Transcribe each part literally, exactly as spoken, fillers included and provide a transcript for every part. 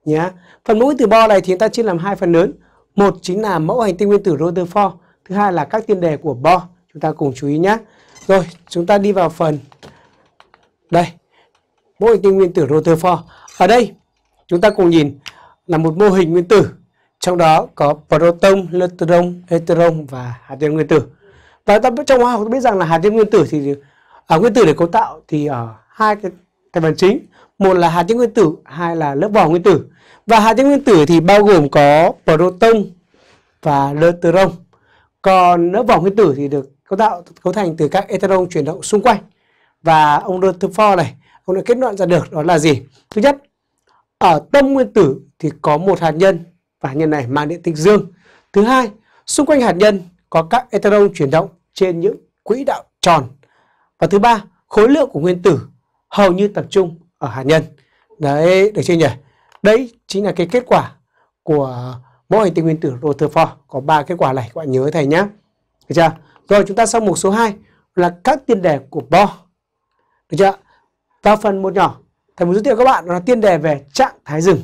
nhé. Phần mẫu nguyên tử Bohr này thì chúng ta chia làm hai phần lớn. Một chính là mẫu hành tinh nguyên tử Rutherford, thứ hai là các tiên đề của Bohr. Chúng ta cùng chú ý nhé. Rồi, chúng ta đi vào phần đây, mẫu hành tinh nguyên tử Rutherford. Ở đây chúng ta cùng nhìn là một mô hình nguyên tử, trong đó có proton, neutron, electron và hạt nhân nguyên tử. Và ta trong hóa học biết rằng là hạt nhân nguyên tử thì ở nguyên tử để cấu tạo thì ở hai cái thành phần chính, một là hạt nhân nguyên tử, hai là lớp vỏ nguyên tử. Và hạt nhân nguyên tử thì bao gồm có proton và neutron. Còn lớp vỏ nguyên tử thì được cấu tạo cấu thành từ các electron chuyển động xung quanh. Và ông Rutherford này, ông đã kết luận ra được đó là gì? Thứ nhất, ở tâm nguyên tử thì có một hạt nhân và hạt nhân này mang điện tích dương. Thứ hai, xung quanh hạt nhân có các electron chuyển động trên những quỹ đạo tròn. Và thứ ba, khối lượng của nguyên tử hầu như tập trung ở hạt nhân. Đấy, được chưa nhỉ? Đấy chính là cái kết quả của mẫu hành tinh nguyên tử Rutherford. Có ba kết quả này các bạn nhớ thầy nhé. Được chưa? Rồi chúng ta sang mục số hai là các tiên đề của Bohr. Được chưa? Vào phần một nhỏ, thầy muốn giới thiệu các bạn là tiên đề về trạng thái rừng.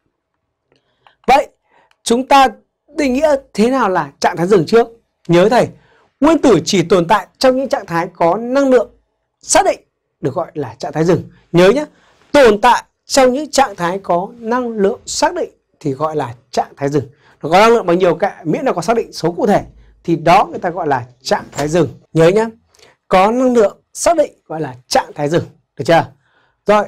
Vậy chúng ta định nghĩa thế nào là trạng thái rừng trước? Nhớ thầy, nguyên tử chỉ tồn tại trong những trạng thái có năng lượng xác định được gọi là trạng thái rừng. Nhớ nhé, tồn tại trong những trạng thái có năng lượng xác định thì gọi là trạng thái rừng. Nó có năng lượng bao nhiêu cả, miễn là có xác định số cụ thể thì đó người ta gọi là trạng thái rừng. Nhớ nhé, có năng lượng xác định gọi là trạng thái rừng. Được chưa? Rồi,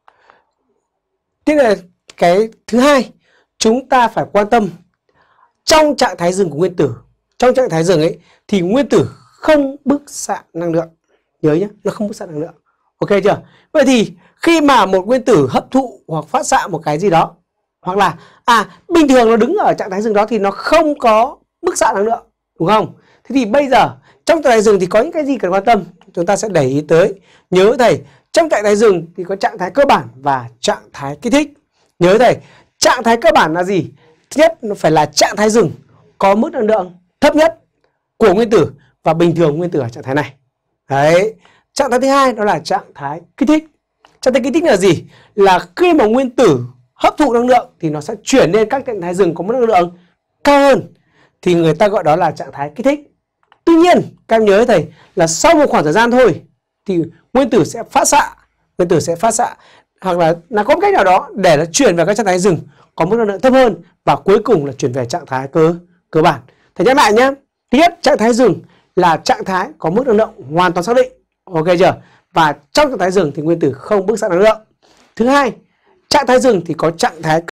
tiếp là cái thứ hai, chúng ta phải quan tâm trong trạng thái rừng của nguyên tử. Trong trạng thái rừng ấy thì nguyên tử không bức xạ năng lượng. Nhớ nhé, nó không bức xạ năng lượng. Ok chưa? Vậy thì khi mà một nguyên tử hấp thụ hoặc phát xạ một cái gì đó, hoặc là à bình thường nó đứng ở trạng thái rừng đó thì nó không có bức xạ năng lượng, đúng không? Thế thì bây giờ trong trạng thái rừng thì có những cái gì cần quan tâm? Chúng ta sẽ để ý tới. Nhớ thầy, trong trạng thái rừng thì có trạng thái cơ bản và trạng thái kích thích. Nhớ thầy, trạng thái cơ bản là gì? Thứ nhất, nó phải là trạng thái rừng có mức năng lượng thấp nhất của nguyên tử và bình thường nguyên tử ở trạng thái này. Đấy. Trạng thái thứ hai đó là trạng thái kích thích. Trạng thái kích thích là gì? Là khi mà nguyên tử hấp thụ năng lượng thì nó sẽ chuyển lên các trạng thái rừng có mức năng lượng cao hơn, thì người ta gọi đó là trạng thái kích thích. Tuy nhiên, các em nhớ thầy là sau một khoảng thời gian thôi thì nguyên tử sẽ phát xạ, nguyên tử sẽ phát xạ hoặc là là có một cách nào đó để nó chuyển vào các trạng thái rừng có mức năng lượng thấp hơn và cuối cùng là chuyển về trạng thái cơ cơ bản. Thầy nhắc lại nhé. Thứ nhất, trạng thái rừng là trạng thái có mức năng lượng hoàn toàn xác định. Ok chưa? Và trong trạng thái rừng thì nguyên tử không bức xạ năng lượng. Thứ hai, trạng thái rừng thì có trạng thái